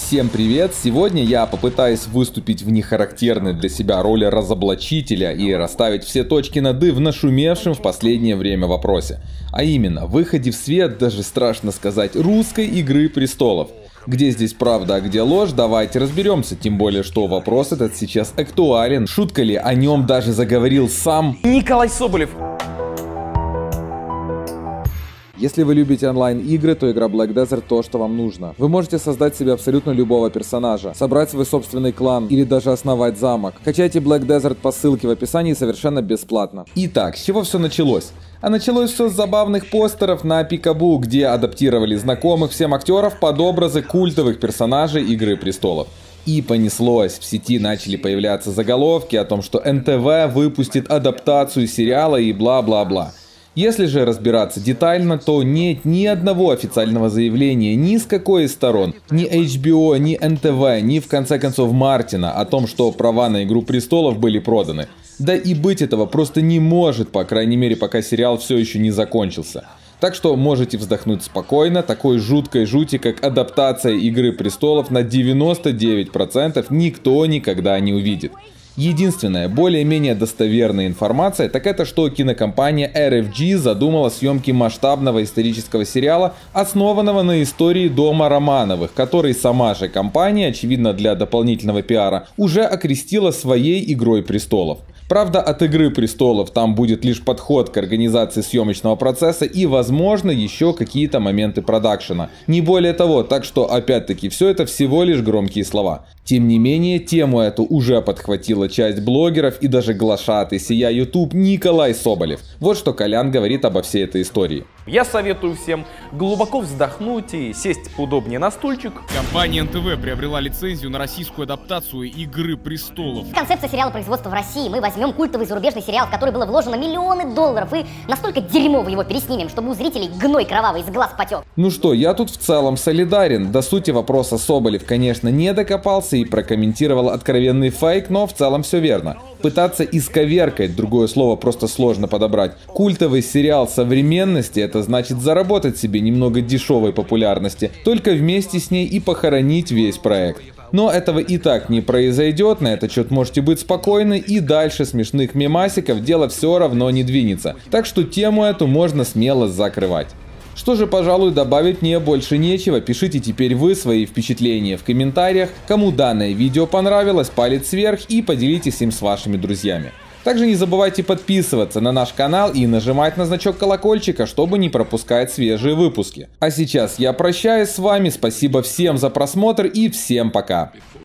Всем привет! Сегодня я попытаюсь выступить в нехарактерной для себя роли разоблачителя и расставить все точки над «и» в нашумевшем в последнее время вопросе. А именно, выходе в свет, даже страшно сказать, русской «Игры престолов». Где здесь правда, а где ложь, давайте разберемся, тем более, что вопрос этот сейчас актуален. Шутка ли, о нем даже заговорил сам Николай Соболев. Если вы любите онлайн-игры, то игра Black Desert то, что вам нужно. Вы можете создать себе абсолютно любого персонажа, собрать свой собственный клан или даже основать замок. Качайте Black Desert по ссылке в описании совершенно бесплатно. Итак, с чего все началось? А началось все с забавных постеров на Пикабу, где адаптировали знакомых всем актеров под образы культовых персонажей Игры престолов. И понеслось, в сети начали появляться заголовки о том, что НТВ выпустит адаптацию сериала и бла-бла-бла. Если же разбираться детально, то нет ни одного официального заявления ни с какой из сторон, ни HBO, ни НТВ, ни в конце концов Мартина о том, что права на Игру престолов были проданы. Да и быть этого просто не может, по крайней мере, пока сериал все еще не закончился. Так что можете вздохнуть спокойно, такой жуткой жути, как адаптация Игры престолов, на 99% никто никогда не увидит. Единственная, более-менее достоверная информация, так это, что кинокомпания RFG задумала съемки масштабного исторического сериала, основанного на истории дома Романовых, который сама же компания, очевидно для дополнительного пиара, уже окрестила своей Игрой престолов. Правда, от Игры престолов там будет лишь подход к организации съемочного процесса и, возможно, еще какие-то моменты продакшена. Не более того, так что, опять-таки, все это всего лишь громкие слова. Тем не менее, тему эту уже подхватила часть блогеров и даже глашатый сия YouTube Николай Соболев. Вот что Колян говорит обо всей этой истории. Я советую всем глубоко вздохнуть и сесть поудобнее на стульчик. Компания НТВ приобрела лицензию на российскую адаптацию Игры престолов. Концепция сериала производства в России. Мы возьмем культовый зарубежный сериал, в который было вложено миллионы долларов, и настолько дерьмово его переснимем, чтобы у зрителей гной кровавый из глаз потек. Ну что, я тут в целом солидарен. До сути вопроса Соболев, конечно, не докопался и прокомментировал откровенный фейк, но в целом все верно. Пытаться исковеркать, другое слово просто сложно подобрать, культовый сериал современности — это значит заработать себе немного дешевой популярности, только вместе с ней и похоронить весь проект. Но этого и так не произойдет, на этот счет можете быть спокойны, и дальше смешных мемасиков дело все равно не двинется. Так что тему эту можно смело закрывать. Что же, пожалуй, добавить мне больше нечего. Пишите теперь вы свои впечатления в комментариях. Кому данное видео понравилось, палец вверх и поделитесь им с вашими друзьями. Также не забывайте подписываться на наш канал и нажимать на значок колокольчика, чтобы не пропускать свежие выпуски. А сейчас я прощаюсь с вами, спасибо всем за просмотр и всем пока.